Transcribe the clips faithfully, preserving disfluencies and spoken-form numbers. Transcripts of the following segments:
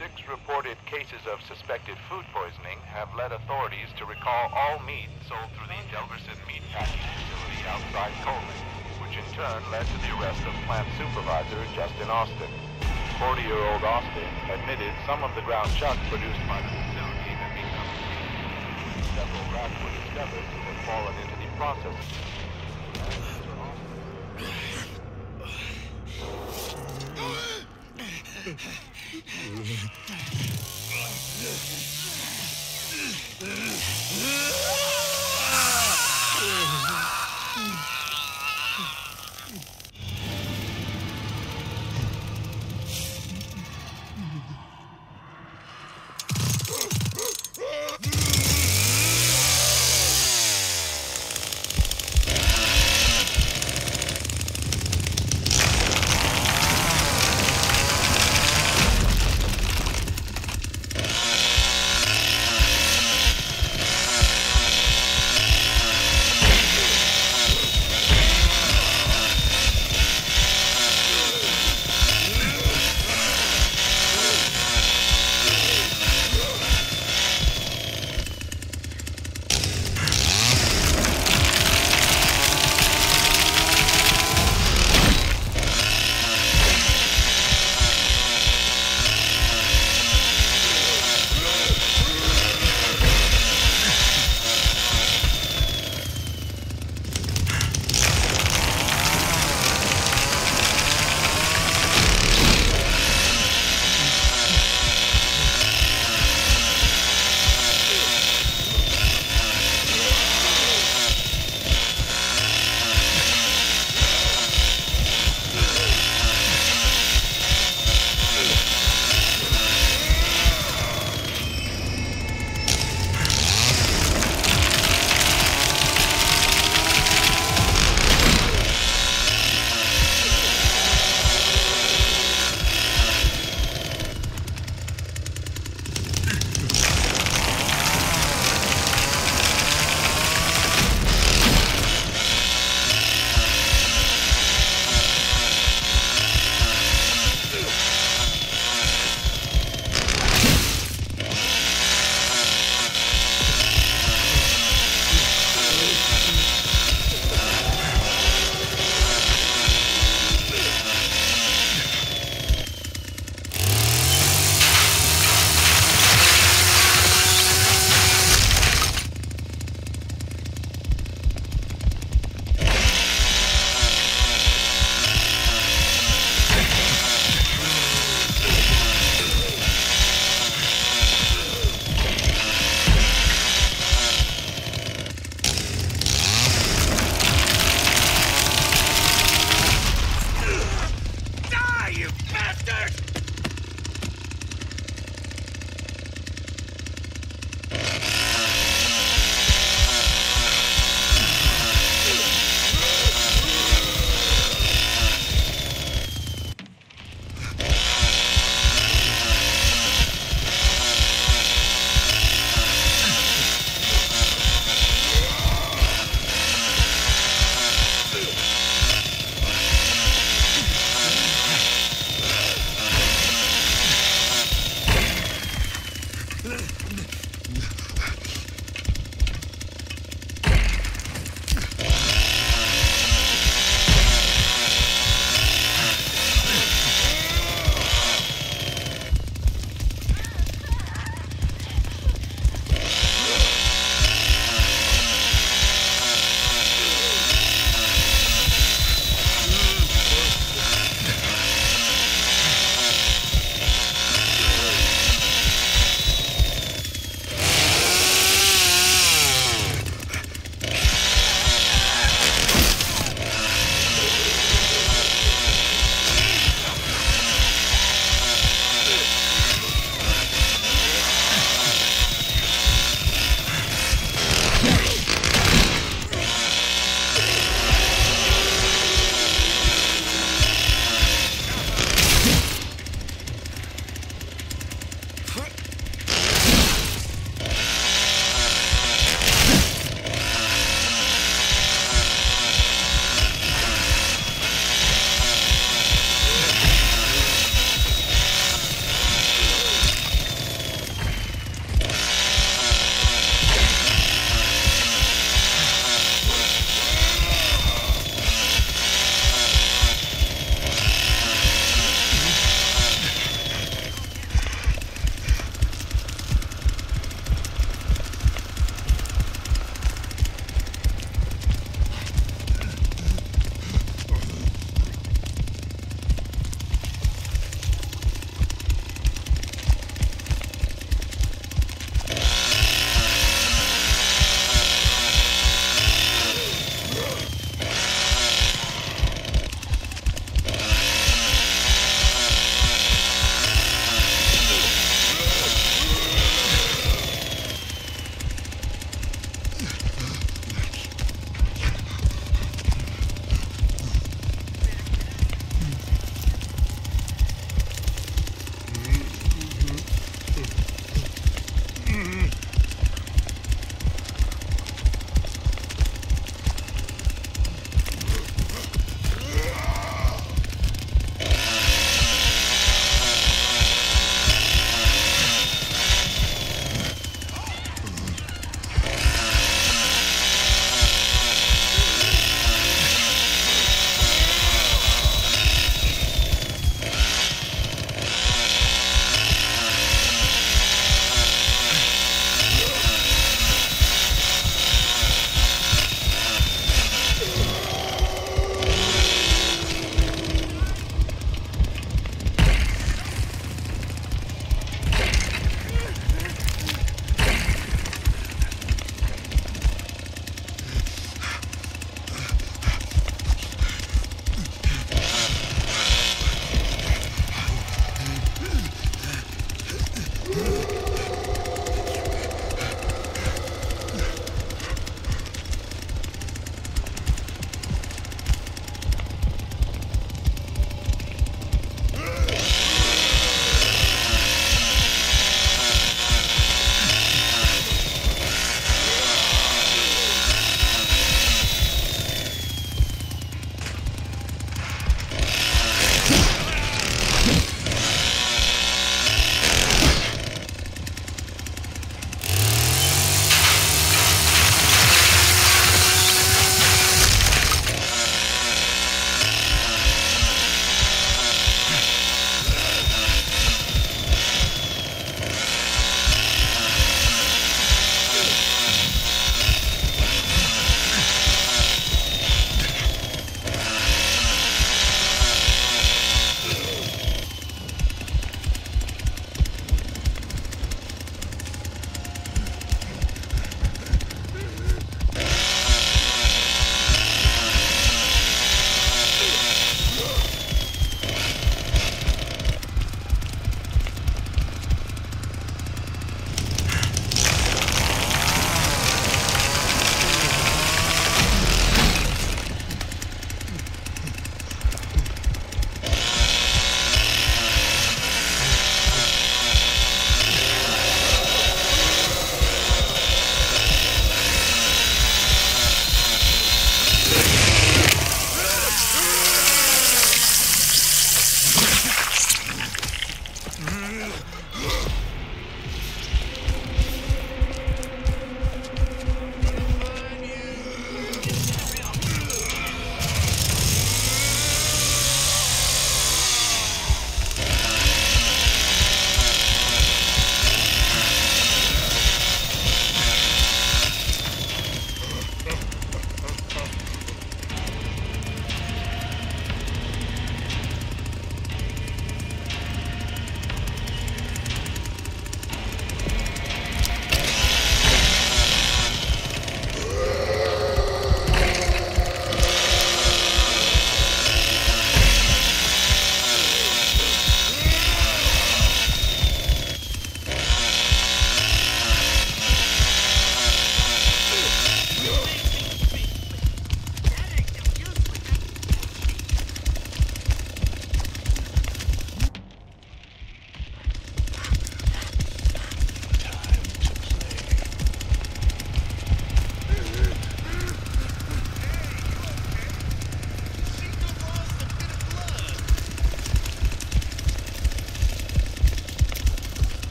Six reported cases of suspected food poisoning have led authorities to recall all meat sold through the Delverson meat packing facility outside Coleman, which in turn led to the arrest of plant supervisor Justin Austin. forty-year-old Austin admitted some of the ground chuck produced by the facility had become seized. Several rats were discovered to have fallen into the processing.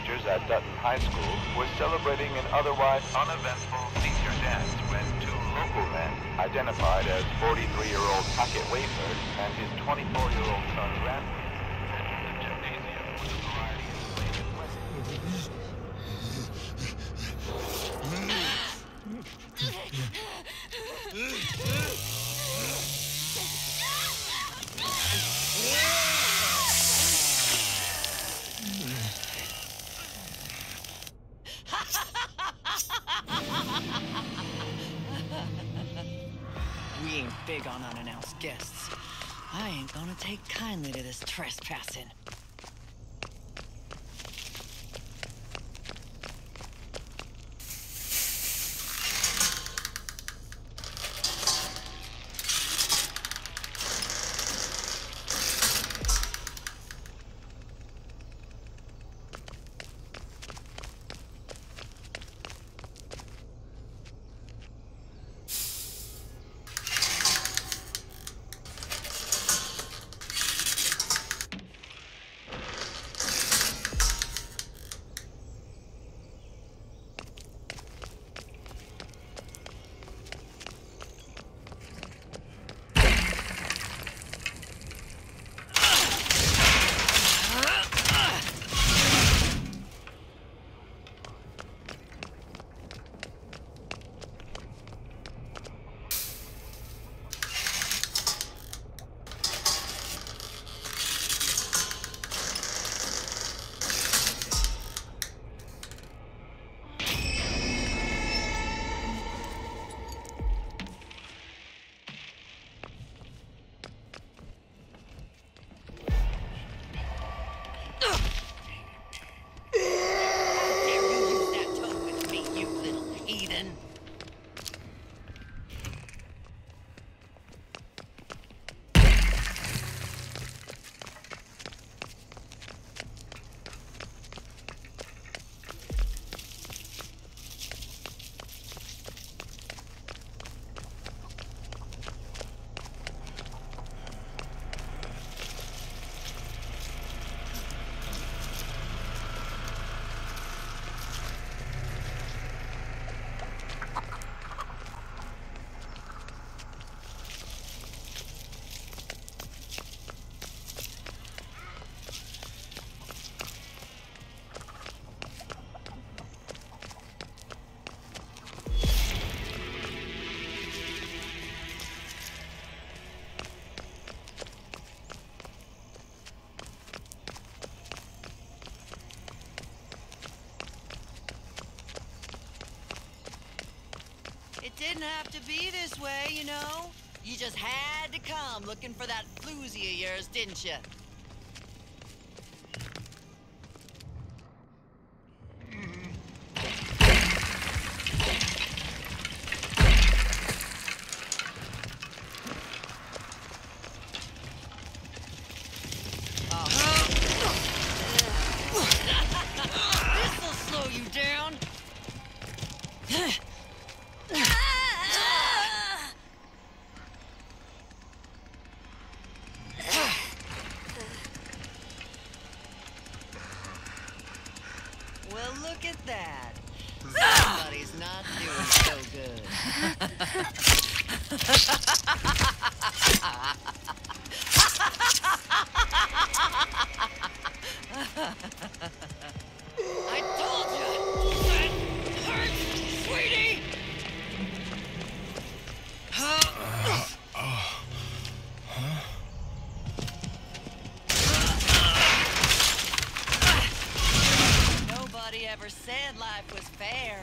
teenagers at Dutton High School were celebrating an otherwise uneventful senior dance when two local men, identified as forty-three-year-old Hackett Wafer and his twenty-four-year-old son Randy, entered the gymnasium with a variety of related questions. We ain't big on unannounced guests. I ain't gonna take kindly to this trespassing. It didn't have to be this way, you know? You just had to come looking for that floozy of yours, didn't you? This'll slow you down. Well, look at that. Somebody's not doing so good. I told you! That hurts, sweetie! Nobody ever said life was fair.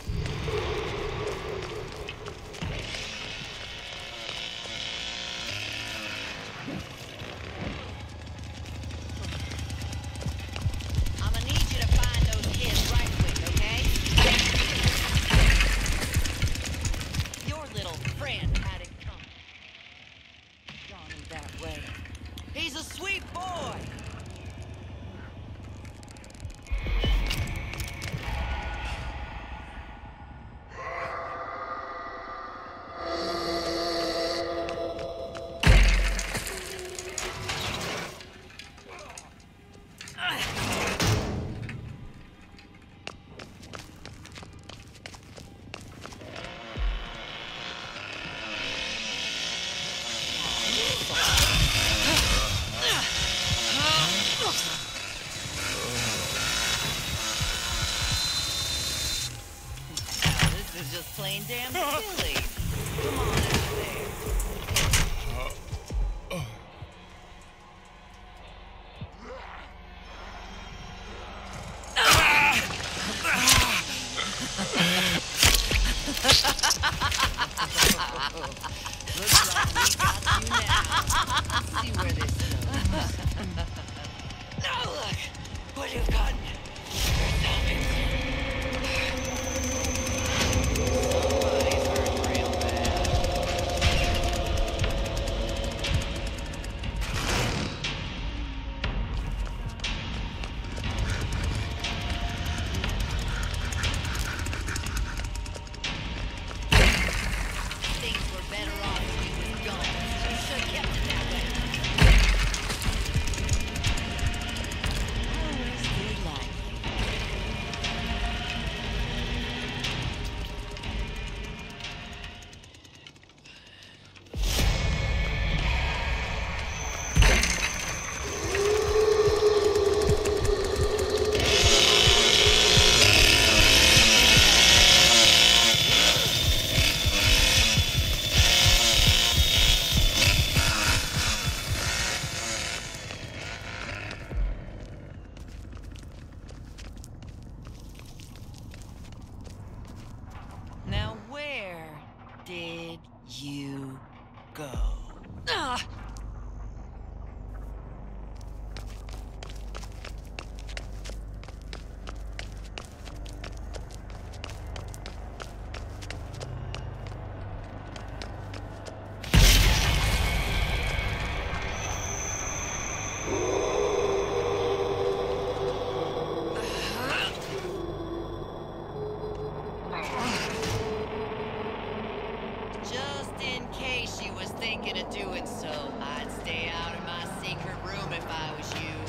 I'ma need you to find those kids right quick, okay? Your little friend had it coming. Johnny that way. He's a sweet boy. Now, let's see where this goes. Now look what you've gotten yourself into. Somebody's hurt real bad. Things were better off when he was gone. You should have kept it that way. Always good life. Now where did you go? Ah! Just in case you was thinking of doing so, I'd stay out of my secret room if I was you.